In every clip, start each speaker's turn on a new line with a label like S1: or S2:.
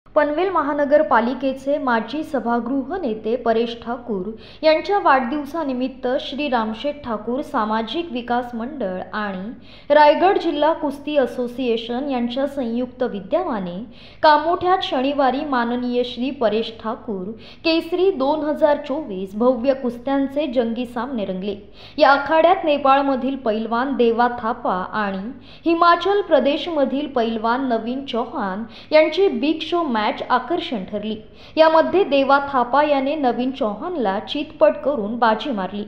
S1: पनवेल महानगरपालिकेचे माजी सभागृह नेते परेश ठाकूर यांच्या वाढदिवसानिमित्त श्री रामशेठ ठाकूर सामाजिक विकास मंडळ आणि रायगड जिल्हा कुस्ती असोसिएशन यांच्या संयुक्त विद्यमाने कामोठ्यात शनिवारी माननीय श्री परेश ठाकूर केसरी 2024 भव्य कुस्त्यांचे जंगी सामने रंगले। या आखाड्यात नेपाळमधील पैलवान देवा थापा आणि हिमाचल प्रदेशमधील पैलवान नवीन चौहान यांची बिग शो मॅच आकर्षण ठरली। यामध्ये देवा थापा याने नवीन चौहानला चितपट करून बाजी मारली।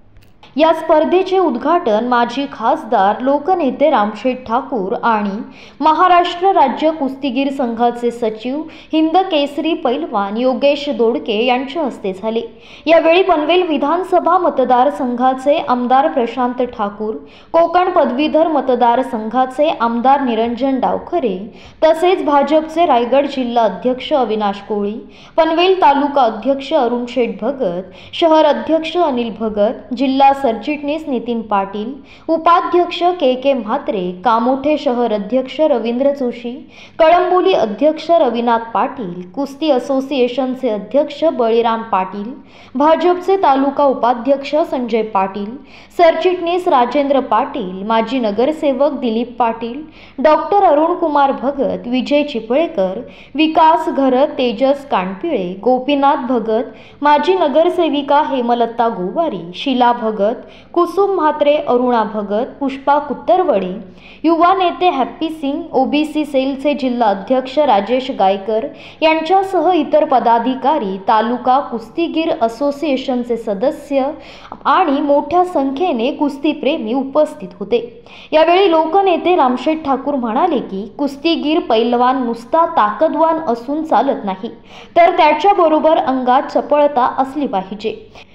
S1: या स्पर्धेचे उद्घाटन माजी खासदार लोकनेते रामशेठ ठाकूर आणि महाराष्ट्र राज्य कुस्तीगीर संघाचे सचिव हिंद केसरी पैलवान योगेश दोडके यांच्या हस्ते झाले। यावेळी पनवेल विधानसभा मतदारसंघाचे आमदार प्रशांत ठाकूर, कोकण पदवीधर मतदारसंघाचे आमदार निरंजन डावखरे, तसेच भाजपचे रायगड जिल्हा अध्यक्ष अविनाश कोळी, पनवेल तालुका अध्यक्ष अरुण शेठ भगत, शहर अध्यक्ष अनिल भगत, जिल्हा सरचिटणीस नितीन पाटील, उपाध्यक्ष के म्हात्रे, कामोठे शहर अध्यक्ष रवींद्र जोशी, कळंबोली अध्यक्ष रविनाथ पाटील, कुस्ती असोसिएशनचे अध्यक्ष बळीराम पाटील, भाजपचे तालुका उपाध्यक्ष संजय पाटील, सरचिटणीस राजेंद्र पाटील, माजी नगरसेवक दिलीप पाटील, डॉक्टर अरुण कुमार भगत, विजय चिपळेकर, विकास घरत, तेजस कानपिळे, गोपीनाथ भगत, माजी नगरसेविका हेमलता गोवारी, शीला भगत, कुसुम म्हात्रे, अरुणा भगत, पुष्पा कुत्तरवडे, युवा नेते हॅप्पी सिंग, ओबीसी सेलचे जिल्हा अध्यक्ष राजेश गायकर यांच्यासह इतर पदाधिकारी, तालुका कुस्तीगीर असोसिएशनचे सदस्य आणि मोठ्या संख्येने कुस्तीप्रेमी उपस्थित होते। यावेळी लोकनेते रामशेठ ठाकूर म्हणाले की कुस्तीगीर पैलवान नुसता ताकदवान असून चालत नाही, तर त्याच्याबरोबर अंगात चपळता असली पाहिजे।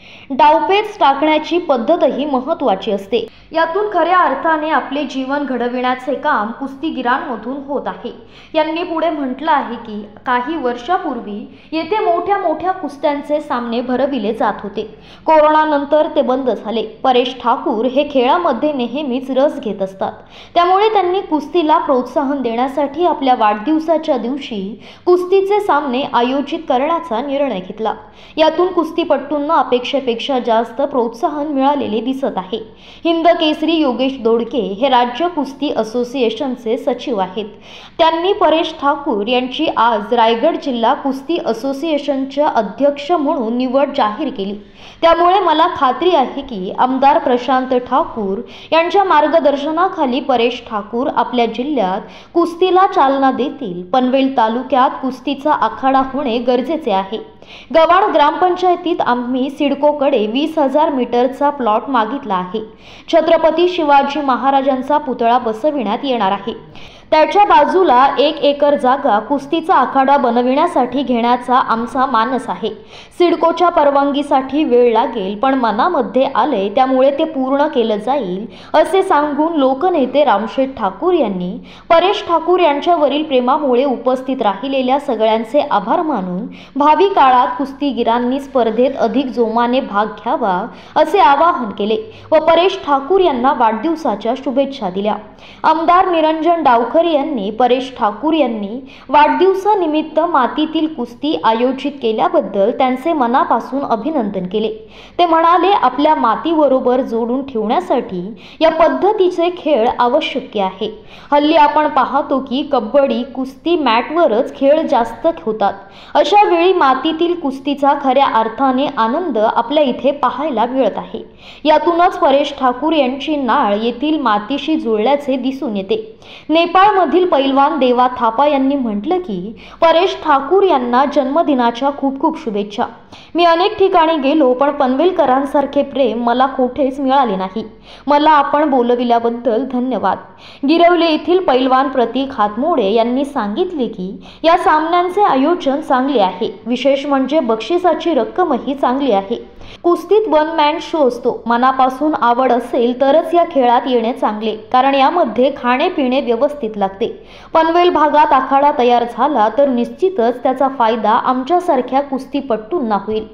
S1: डावपेच टाकण्याची पद्धतही महत्त्वाची असते। यातून खऱ्या अर्थाने आपले जीवन घडविण्याचे काम कुस्तीगीरांमधून होत आहे। यांनी पुढे म्हटलं आहे की काही वर्षापूर्वी येथे मोठ्या कुस्त्यांचे सामने भरविले जात होते। कोरोनानंतर ते बंद झाले। परेश ठाकूर हे खेळामध्ये नेहमीच रस घेत असतात, त्यामुळे त्यांनी कुस्तीला प्रोत्साहन देण्यासाठी आपल्या वाढदिवसाच्या दिवशी कुस्तीचे सामने आयोजित करण्याचा निर्णय घेतला। यातून कुस्तीपटूंना अपेक्षेपेक्षा जास्त प्रोत्साहन मिळालेले दिसत आहे। हिंद केसरी योगेश दोडके हे राज्य कुस्ती असोसिएशनचे सचिव आहेत। त्यांनी परेश ठाकूर यांची आज रायगड जिल्हा कुस्ती असोसिएशनच्या अध्यक्ष म्हणून निवड जाहीर केली। त्यामुळे मला खात्री आहे की आमदार प्रशांत ठाकूर यांच्या मार्गदर्शनाखाली परेश ठाकूर आपल्या जिल्ह्यात कुस्तीला चालना देतील। पनवेल तालुक्यात कुस्तीचा आखाडा होणे गरजेचे आहे। गव्हाण ग्रामपंचायतीत आम्ही सिडकोकडे 20,000 मीटरचा प्लॉट मागितला आहे। छत्रपती शिवाजी महाराजांचा पुतळा बसविण्यात येणार आहे। त्याच्या बाजूला 1 एकर जागा कुस्तीचा आखाडा बनविण्यासाठी घेण्याचा आमचा मानस आहे। सिडकोच्या परवानगीसाठी वेळ लागेल, पण मनामध्ये आले त्यामुळे ते पूर्ण केलं जाईल असे सांगून लोकनेते रामशेठ ठाकूर यांनी परेश ठाकूर यांच्यावरील प्रेमामुळे उपस्थित राहिलेल्या सगळ्यांचे आभार मानून भावी काळात कुस्तीगीरांनी स्पर्धेत अधिक जोमाने भाग घ्यावा असे आवाहन केले व परेश ठाकूर यांना वाढदिवसाच्या शुभेच्छा दिल्या। आमदार निरंजन डावखरे यांनी परेश ठाकूर यांनी वाढदिवसानिमित्त मातीतील कुस्ती आयोजित केल्याबद्दल त्यांचे मनापासून अभिनंदन केले। ते म्हणाले, आपल्या मातीबरोबर जोडून ठेवण्यासाठी या पद्धतीचे खेळ आवश्यक आहे। हल्ली आपण पाहतो की कबड्डी, कुस्ती मॅटवरच खेळ जास्त होतात। अशा वेळी मातीतील कुस्तीचा खऱ्या अर्थाने आनंद आपल्या इथे पाहायला मिळत आहे। यातूनच परेश ठाकूर यांची नाळ येथील मातीशी जुळल्याचे दिसून येते। नेपाळमधील पैलवान देवा थापा यांनी म्हटलं की परेश ठाकूर यांना जन्मदिनाच्या खूप शुभेच्छा। मी अनेक ठिकाणी गेलो, पण पनवेलकरांसारखे प्रेम मला कुठेच मिळाले नाही। मला आपण बोलविल्याबद्दल धन्यवाद। गिरवले येथील पैलवान प्रतीक हातमोडे यांनी सांगितले की या सामन्यांचे आयोजन चांगले आहे। विशेष म्हणजे बक्षिसाची रक्कमही चांगली आहे। कुस्तीत वन मॅन शो असतो। मनापासून आवड असेल तरच या खेळात येणे चांगले, कारण यामध्ये खाणे पिणे व्यवस्थित लागते। पनवेल भागात आखाडा तयार झाला तर निश्चितच त्याचा फायदा आमच्यासारख्या कुस्तीपटूंना होईल।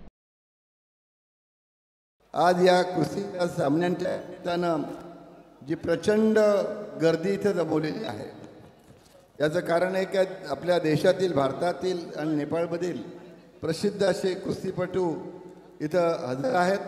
S2: आज या कुस्तीच्या सामन्यांच्या जी प्रचंड गर्दी इथे जमवलेली आहे, याचं कारण आहे की आपल्या देशातील, भारतातील आणि नेपाळमधील प्रसिद्ध असे कुस्तीपटू इथं हजर आहेत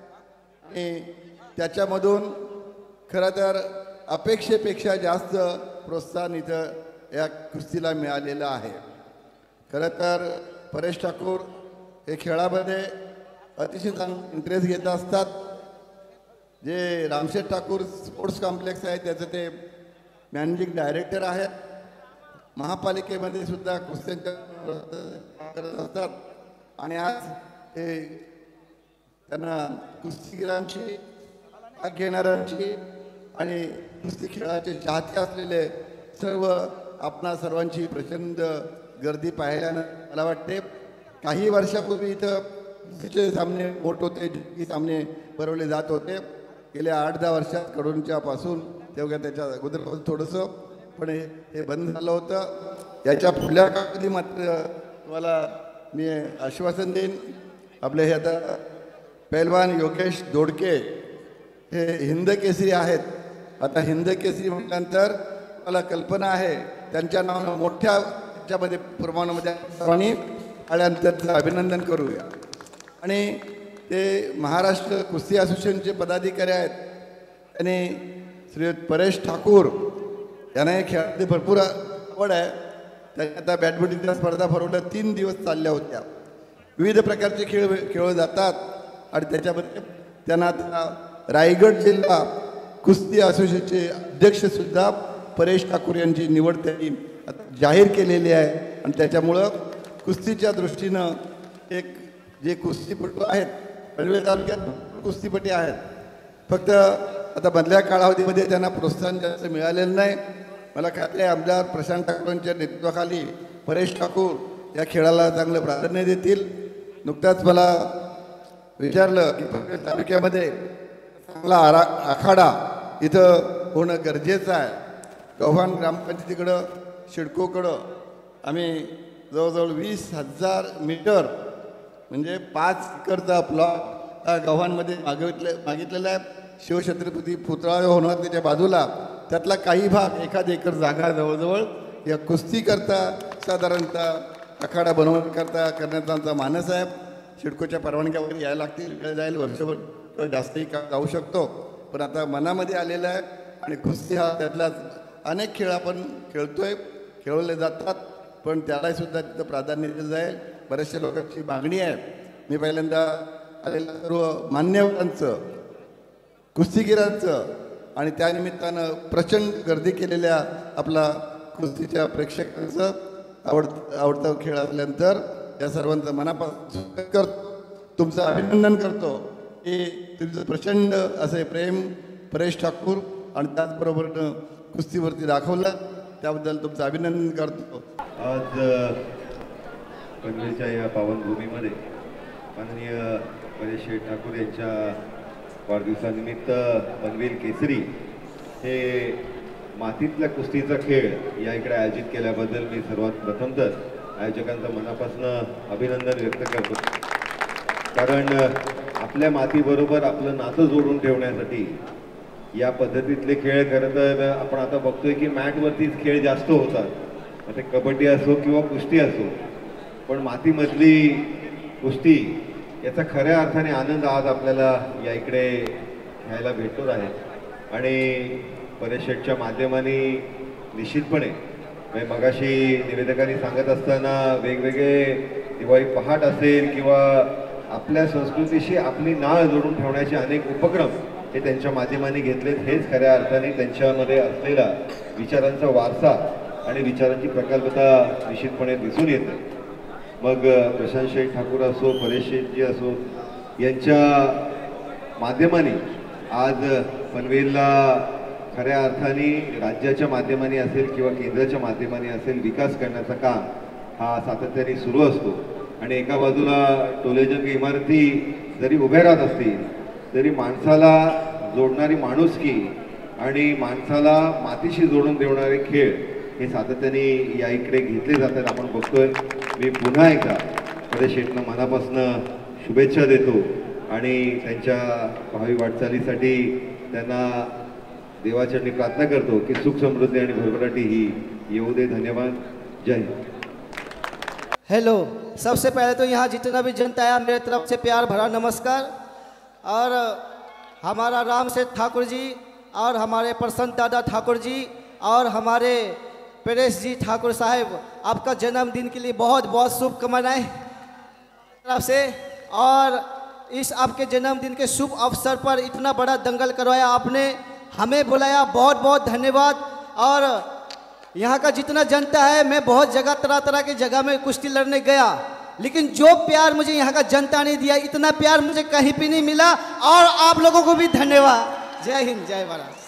S2: आणि त्याच्यामधून खरं तर अपेक्षेपेक्षा जास्त प्रोत्साहन इथं या कुस्तीला मिळालेलं आहे. खरं तर परेश ठाकूर हे खेळामध्ये अतिशय चांगला इंटरेस्ट घेत असतात. जे रामशेठ ठाकूर स्पोर्ट्स कॉम्प्लेक्स आहे त्याचं ते मॅनेजिंग डायरेक्टर आहेत. महापालिकेमध्ये सुद्धा कुस्त्यांच्या करत असतात आणि आज हे त्यांना कुस्तीगिरांची, भाग घेणाऱ्यांची आणि कुस्ती खेळाचे चाहते असलेले सर्व आपणा सर्वांची प्रचंड गर्दी पाहिल्यानं मला वाटते काही वर्षापूर्वी इथं कुस्तीचे सामने होत होते, जुकी सामने भरवले जात होते. गेल्या 8-10 वर्षात कडूनच्यापासून तेवढ्या त्याच्या अगोदरपासून थोडंसं पण हे बंद झालं होतं. याच्या पुढल्या काळामध्ये मात्र तुम्हाला मी आश्वासन देईन. आपले हे आता पैलवान योगेश दोडके हे हिंद केसरी आहेत. आता हिंद केसरी म्हटल्यानंतर मला कल्पना आहे त्यांच्या नावानं मोठ्या त्याच्यामध्ये प्रमाणामध्ये सर्वांनी त्यांचं अभिनंदन करूया. आणि ते महाराष्ट्र कुस्ती असोसिएशनचे पदाधिकारी आहेत. त्यांनी श्री परेश ठाकूर यांना हे खेळामध्ये भरपूर आवड आहे. त्यांनी आता बॅडमिंटनच्या स्पर्धा भरवल्या 3 दिवस चालल्या होत्या. विविध प्रकारचे खेळ खेळले जातात आणि त्याच्यामध्ये त्यांना आता रायगड जिल्हा कुस्ती असोसिएशनचे अध्यक्षसुद्धा परेश ठाकूर यांची निवड त्यांनी जाहीर केलेली आहे. आणि त्याच्यामुळं कुस्तीच्या दृष्टीनं एक जे कुस्तीपटू आहेत, पनवेल तालुक्यात कुस्तीपटी आहेत, फक्त आता मधल्या कालावधीमध्ये त्यांना प्रोत्साहन जास्त मिळालेलं नाही. मला खात्री आहे आमदार प्रशांत ठाकूरांच्या नेतृत्वाखाली परेश ठाकूर या खेळाला चांगलं प्राधान्य देतील. नुकताच मला विचारलं की पनवेल तालुक्यामध्ये चांगला आखाडा इथं होणं गरजेचं आहे. गव्हाण ग्रामपंचायतीकडं, शिडकोकडं आम्ही जवळजवळ 20,000 मीटर म्हणजे 5 एकरचा प्लॉट गव्हाणमध्ये मागितलेला आहे. शिवछत्रपती पुतळा होणार त्याच्या बाजूला त्यातला काही भाग 1 एकर जागा जवळजवळ या कुस्ती करता साधारणतः आखाडा बनवण्याकरता करण्याचा आमचा मानस आहे. शिडकोच्या परवानग्या वगैरे यायला लागतील, वेळ जाईल, वर्षभर जास्तही काळ जाऊ शकतो. पण आता मनामध्ये आलेलं आहे आणि कुस्ती हा त्यातलाच अनेक खेळ आपण खेळतोय, खेळवले जातात, पण त्यालाही सुद्धा तिथं प्राधान्य दिलं जाईल. बऱ्याचशा लोकांची मागणी आहे. मी पहिल्यांदा आलेल्या सर्व मान्यवरांचं, कुस्तीगिरांचं आणि त्यानिमित्तानं प्रचंड गर्दी केलेल्या आपला कुस्तीच्या प्रेक्षकांचं आवडता खेळ असल्यानंतर या सर्वांचं मनापासून करतो, तुमचं अभिनंदन करतो की तुमचं प्रचंड असे प्रेम परेश ठाकूर आणि त्याचबरोबरनं कुस्तीवरती दाखवलं, त्याबद्दल तुमचं अभिनंदन करतो.
S3: आज पनवेलच्या या पावनभूमीमध्ये माननीय परेश ठाकूर यांच्या वाढदिवसानिमित्त पनवेल केसरी हे मातीतल्या कुस्तीचा खेळ या इकडे आयोजित केल्याबद्दल मी सर्वात प्रथम तर आयोजकांचं मनापासून अभिनंदन व्यक्त करतो. कारण आपल्या मातीबरोबर आपलं नातं जोडून ठेवण्यासाठी या पद्धतीतले खेळ खरं तर आपण आता बघतोय की मॅटवरतीच खेळ जास्त होतात. मग ते कबड्डी असो किंवा कुस्ती असो, पण मातीमधली कुस्ती याचा खऱ्या अर्थाने आनंद आज आपल्याला या इकडे घ्यायला भेटतो आहे. आणि परेश शेठच्या माध्यमाने निश्चितपणे मगाशी निवेदकांनी सांगत असताना वेगवेगळे दिवाळी पहाट असेल किंवा आपल्या संस्कृतीशी आपली नाळ जोडून ठेवण्याचे अनेक उपक्रम हे त्यांच्या माध्यमाने घेतलेत. हेच खऱ्या अर्थाने त्यांच्यामध्ये असलेला विचारांचा वारसा आणि विचारांची प्रकल्पता निश्चितपणे दिसून येते. मग प्रशांत शेठ ठाकूर असो, परेश शेठजी असो, यांच्या माध्यमाने आज पनवेलला खऱ्या अर्थाने राज्याच्या माध्यमाने असेल किंवा केंद्राच्या माध्यमाने असेल विकास करण्याचा काम हा सातत्याने सुरू असतो. आणि एका बाजूला टोलेजंग इमारती जरी उभ्या राहत असतील तरी माणसाला जोडणारी माणुसकी आणि माणसाला मातीशी जोडून देणारे खेळ हे सातत्याने या इकडे घेतले जातात आपण बघतोय. मी पुन्हा एकदा परेश शेठना मनापासून शुभेच्छा देतो आणि त्यांच्या भावी वाटचालीसाठी त्यांना देवाचरणी प्रार्थना करतो की सुख समृद्धी आणि भरभराटी ही येऊ दे. धन्यवाद. जय हिंद.
S4: हेलो, सबसे पहले तो यहाँ जितना भी जनता आया मेरे तरफ से प्यार भरा नमस्कार। और हमारा राम सेठ ठाकुर जी और हमारे प्रसन्न दादा ठाकुर जी और हमारे परेश जी ठाकुर साहब, आपका जन्मदिन के लिए बहुत बहुत शुभकामनाएं तरफ से। और इस आपके जन्मदिन के शुभ अवसर पर इतना बड़ा दंगल करवाया आपने, हमें बुलाया, बहुत बहुत धन्यवाद। और यहाँ का जितना जनता है, मैं बहुत जगह तरह तरह की जगह में कुश्ती लड़ने गया, लेकिन जो प्यार मुझे यहाँ का जनता ने दिया, इतना प्यार मुझे कहीं भी नहीं मिला। और आप लोगों को भी धन्यवाद। जय हिंद, जय भारत।